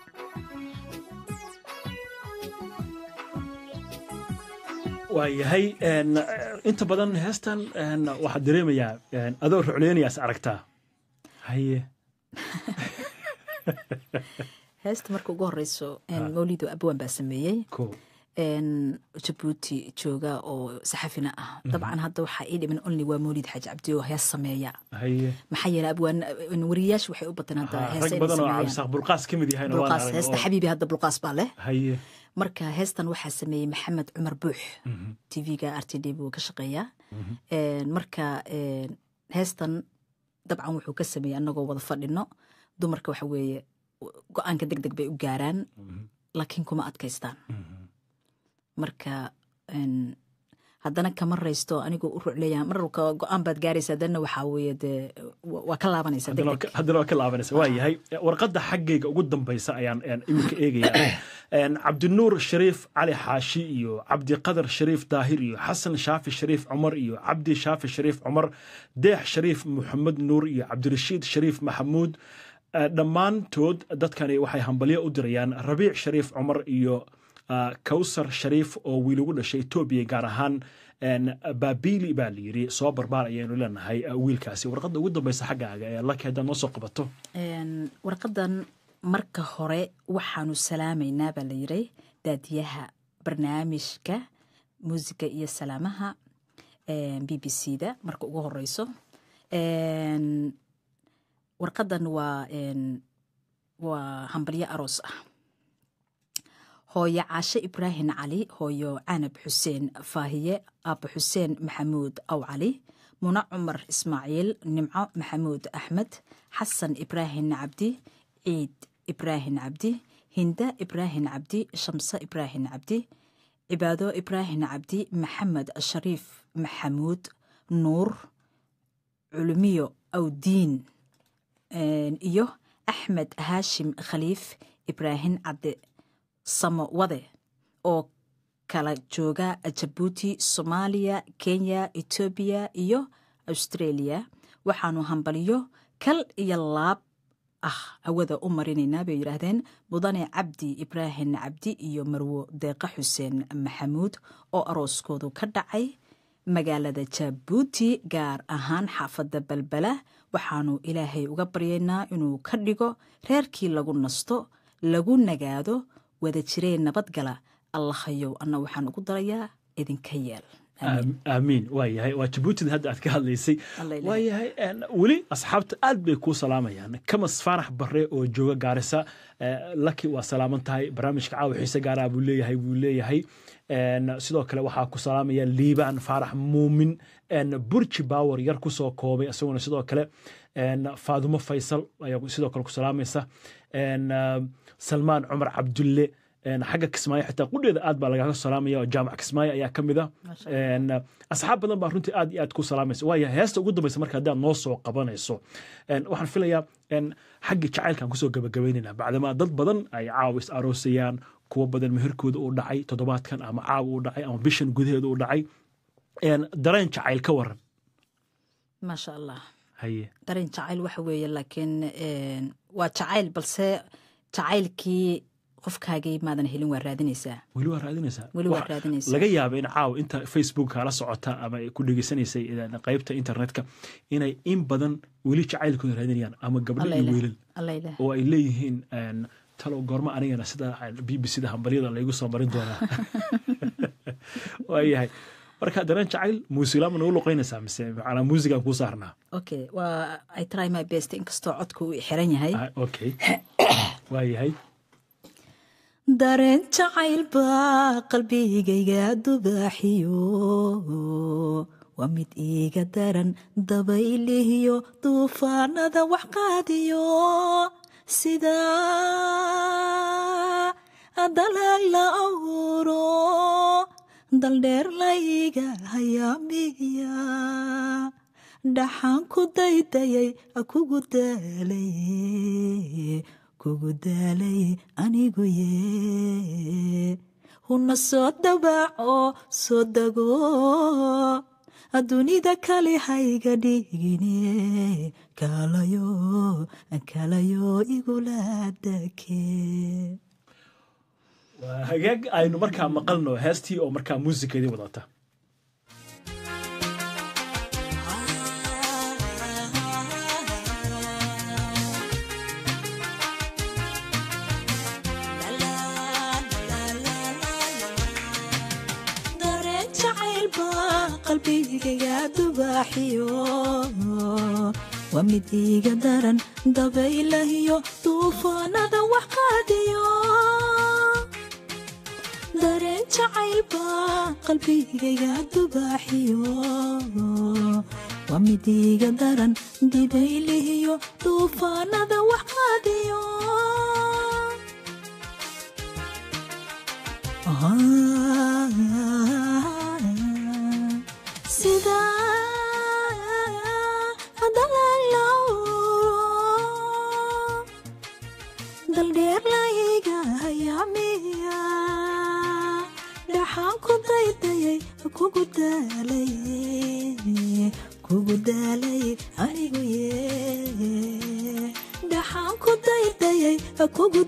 Speaker 1: waayahay inta badan heestan waxaad dareemayaa adoo rucleynayaas aragtaa haye
Speaker 3: heesta marka ugu horeyso mawlido abwaan baa sameeyey jabuuti jooga oo saxafina ah dabcan hadda waxaa ii dhiman only waa mawlid xaaji cabdi oo hees sameeya maxaa yeelay abwaan wariyaasha waxay u bataan hadda
Speaker 1: rag badan oo cabsaaq bulqaas ka mid yahay
Speaker 3: bulqaas heesta xabiibi hadda bulqaas baa leh marka heestan waxaa sameeyey maxamed cumar buux tv-ga RTD buu ka shaqeeyaa marka heestan dabcan wuxuu ka sameeyey annagoo wada fadhino dumarka waxa weeye go-aanka deg deg bay u gaaraan laakiin kuma adkaystaan marka haddana kama raysto anigoo u rucleeya marka go-aan baad gaaraysaa danna waxaa weeye dee waa ka laabanaysa
Speaker 1: haddana waa ka laabanaysa waa yahay warqadda xaggayga ugu dambaysa ayaan iminka eegayaa cabdinuur shariif cali xaashi iyo cabdiqadar shariif daahir iyo xasan shaafi shariif cumar iyo cabdi shaafi shariif cumar deex shariif maxamed nuur iyo cabdirashiid shariif maxamuud dhammaantood dadkani waxay hambalyo u dirayaan rabiic shariif cumar iyo kawsar shariif oo wiil ugu dhashay Ethiopia gaar ahaan baabili baa la yiri soo barbaar ayaynu leenahay wiilkaasi warqadda ugu dambaysa xaggaaga ee la keeda noo soo qabato
Speaker 3: warqadan marka hore waxaanu salaamaynaa baa la yiri daadiyaha barnaamijka muusiga iyo salaamaha BBC-da marka ugu horeyso warqadan waa hambalyo aroos ah hooyo caashe ibraahim cali hooyo canab xuseen faahiye aabba xuseen maxamuud aw cali منى عمر إسماعيل نمعة محمود أحمد حسن إبراهيم عبدي عيد إبراهيم عبدي هند إبراهيم عبدي شمسة إبراهيم عبدي عبادو إبراهيم عبدي محمد الشريف محمود نور علميو أو دين إيوه أحمد هاشم خليف إبراهيم عبد samo wade oo kala jooga Djibouti, Soomaaliya, Kenya, Ethiopia iyo Australia. waxaanu hambaliyo kal iyo laab hawada u marinaynaa bay yiraahdeen mudane Cabdi Ibrahim Cabdi iyo Marwo Deeqa Xuseen Maxamuud oo arooskoodu ka dhacay magaalada Djibouti gaar ahaan xaafadda Balbala. waxaanu Ilaahay uga baryaynaa inuu ka dhigo reerkii lagu nasto lagu nagaado wada jireen nabadgala. allahayow anna waxaan ugu darayaa idinka yeel.
Speaker 1: آمين وياهي وجبوتي هذا أتكلم وياهي ولي أصحابت قد بيكون سلامة يعني كم صفارح بري وجوجا جارسة لكي وسلامتها برامج كعاو حيسة جارا بولي هاي سيدو كلا وحاكو سلامة يا ليبان فرح مؤمن أن برج باور يركسو كوبي أسونا سيدو كلا أن فاطمة فيصل سيدو كلا سلامة أن سلمان عمر عبد الله حاجة كسماية حتى قولي إذا آد بالغاك السلامية وجامع كسماية أيها كم ذا أصحاب بدن بارونتي آد كو سلامية وهي هيستا قد بيس مركا دا نوصو قبانا يسو وحن فيليا حق شعيل كان كسو قبقبيننا بعدما ضد بدن أي عاوس أروسيان كو بدن مهركود أو دعي تضبات كان أما عاو أو دعي أما بيشن قدهد أو دعي درين شعيل كورن
Speaker 3: ما شاء الله
Speaker 1: هي
Speaker 3: درين شعيل وحوية لكن وشعيل بلسي شعيل كي qofkaagii maadan helin waa raadinaysaa wali waa raadinaysaa
Speaker 1: laga yaabo in caaw inta Facebook kala socota ama ku dhageysanaysay qaybta internetka inay in badan wali jacaylkooda raadinayaan ama gabdho iyo wiilal oo ay leeyihiin talo goorma anigana sida BBC-da hambaliyada la igu soo marin doonaa waayahay marka dareen jacayl muusilaam noo luqeynaysaa mise macna muusiga ku saarnaa
Speaker 3: okay waa I try my best inkastoo codku uu xiran yahay
Speaker 1: okay waayahay
Speaker 3: dareen jacayl baa qalbigayga dubaaxiyo waa mid iiga daran dabaylihiyo duufaanada wax qaadiyo sida dalal la awro daldheer layga hayaamiya dhaxaan ku daydayay kugu daalay anigu yee huna soo dabaaco soo dago adduunida kale hayga dhigine kalayo igula dake
Speaker 1: hagaag aynu markaa maqalno heestii oo markaa muusikadii wadata
Speaker 3: qalbigayga dubaaxiyo waa mid iiga daran dabaylahiyo duufaanada wax qaadiyo dareen jacayl baa qalbigayga dubaaxiyo waa mid iiga daran dabaylihiyo duufaanada wax qaadiyo sida daldheer layga hayaamiya dhaxaan ku daydayay kugu daalay anigu yee dhaxaan ku daydayay kugu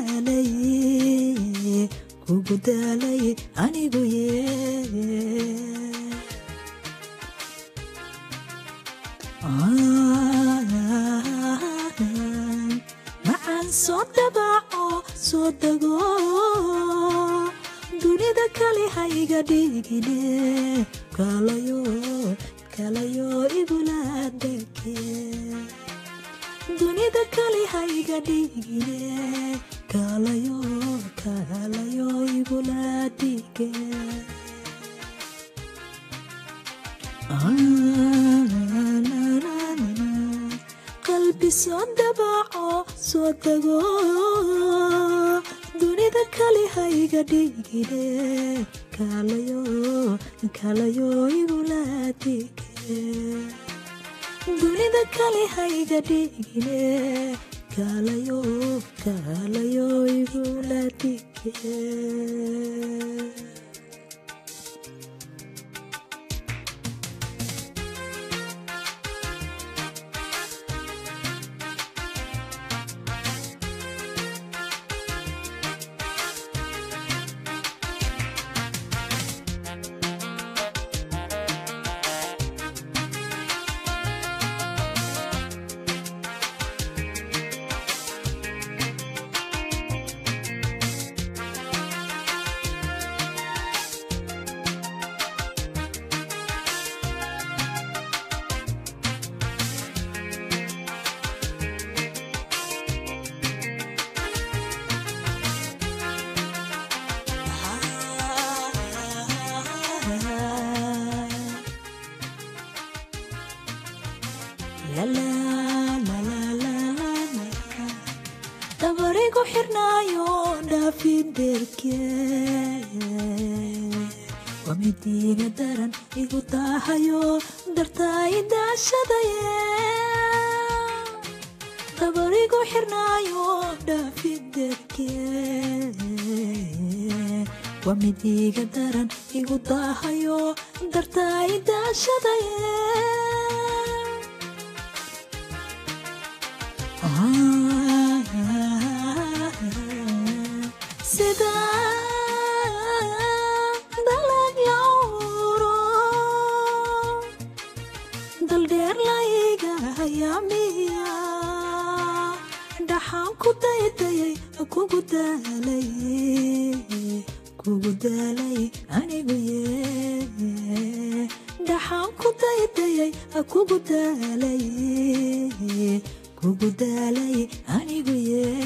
Speaker 3: daalay anigu yee macaan soo dabaaco soo dago dunida kale hayga dhigine kalayo igula dake dunida kale hayga dhigine kalayo igula dike
Speaker 4: qalbi soo dabaco soo tago dunida kale hayga dhigine kalayo igulaadike dunida kale hayga dhigine kalayo igulaadike dabarigu xirnaayo dhaafiderke waa midiga daran igu daahayo dartaay daashadaye dabarigu xirnaayo dhaafiderke waa midiga daran igu daahayo dartaay daashadaye sida dalag lauro daldheer layga hayaamiya dhaxaan ku daydayay kugu daalay anigu dhaxaan ku daydayay kugu daalay anigu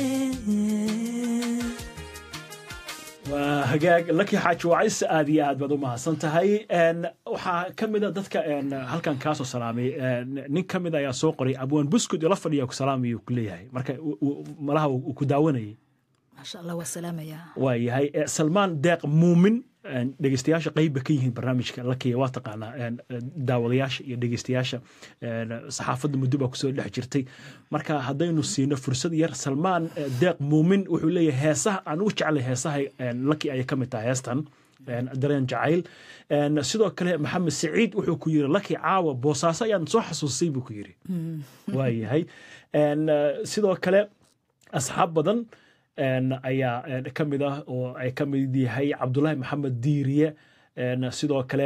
Speaker 1: waa hagaag laki xaaji wacays aad iyo aad baad u mahadsan tahay waxaa ka mid a dadka halkan kaa soo salaamay nin ka mid ayaa soo qoray abwaan buskud ila fadhiya ku salaamayo ku leeyahay marka malaha uu ku daawanayay
Speaker 3: maasha allah waa salaamayaa
Speaker 1: waa yahay salmaan deeq muumin dhegeystayaasha qayba ka yihiin barnaamijka lakiya waa taqaanaa daawadayaasha iyo dhegeystayaasha saxaafadda muddo baa kusoo dhex jirtay marka haddaynu siino fursad yar salmaan deeq muumin wuxuu leeyahay heesaha aan ugu jeclay heesaha laki ayay ka mid tahay heestan dareen jacayl sidoo kale maxamed saciid wuxuu ku yiri laki caawa boosaaso ayaan soo xasuusay buu ku yiri waa yahay sidoo kale asxaab badan ayaa ka mid ah oo ay ka mid yahay cabdulaahi maxamed diiriye sidoo kale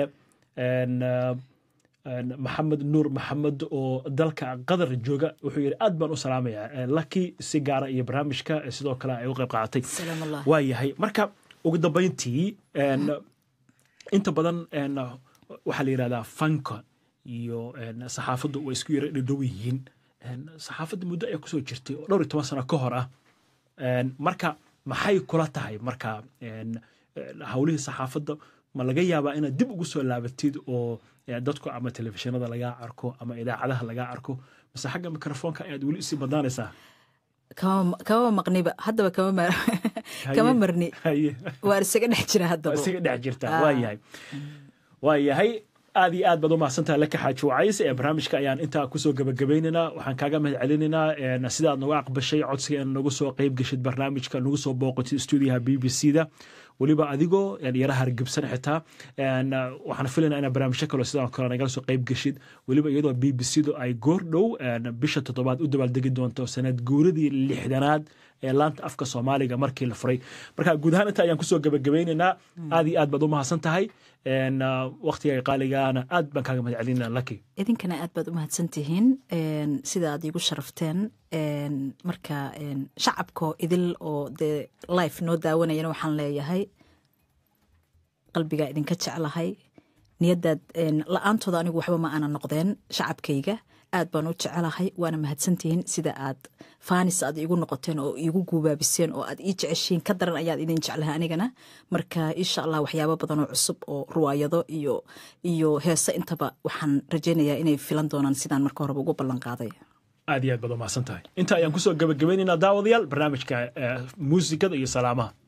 Speaker 1: maxamed nuur maxamed oo dalka qatar jooga wuxuu yidhi aad baan u salaamayaa laki si gaara iyo barnaamijka sidoo kale ay u qayb qaadatay waa yahay marka ugu dambayntii inta badan waxaa la yidhahdaa fanka iyo saxaafaddu way isku yara dhadhow yihiin saxaafadda muddo ay kusoo jirtay oo 12 sano ka hor ah marka maxay kula tahay marka hawlihii saxaafadda ma laga yaabaa inaad dib ugu soo laabatid oo dadku ama telefishinada lagaa arko ama idaacadaha lagaa arko mise xagga mikrofoonka ayaad weli isii badnaanaysaa
Speaker 3: kama maqniba haddaba kama marni waa isaga dhex jira haddaba
Speaker 1: isaga dhex jirta waa yahay aad iyo aad baad u mahadsantahay laki xaaji wacays barnaamijka ayaan intaa kusoo gabagabaynaynaa waxaan kaaga mahad celinaynaa sidaad nagu aqbashay codsiga in nagu soo qayb geshid barnaamijka nagu soo booqatid stuudiyaha BBC da weliba adigoo yara hargebsan xitaa waxaan filaynaa inaa barnaamijyo kaloo sidoo kale nagala soo qayb geshid weliba iyadoo BBC du ay goor dhow bisha 7 u dabaaldegi doonto sanad guuradii 6aad ee laanta afka Soomaaliga markii la furay marka guud ahaan inta ayaan kusoo gabagabaynaynaa aad iyo aad baad u mahadsan tahay waqtiga qaaligaana aad baan kaaga mahad celinaa laki
Speaker 3: idinkana aad baad u mahadsan tihiin sida aad igu sharafteen marka shacabko idil oo dee life noo daawanayana waxaan leeyahay qalbigaa idinka jeclahay niyadaad la-aantooda anigu waxba ma aana noqdeen shacabkayga aad baan u jecelahay waana mahadsantihiin sida aad faanis aad igu noqoteen oo igu guubaabiseen oo aad ii jeceshiin ka daran ayaad idin jeclahay anigana marka insha allah waxyaabo badan oo cusub oo ruwaayado iyo heese intaba waxaan rajaynayaa inay filan doonaan sidaan marka horeba ugu ballan qaaday
Speaker 1: aad iyo aad baad u mahadsan tahay inta ayaan kusoo gabagabaynaynaa daawadayaal barnaamijka muusikada iyo salaamaha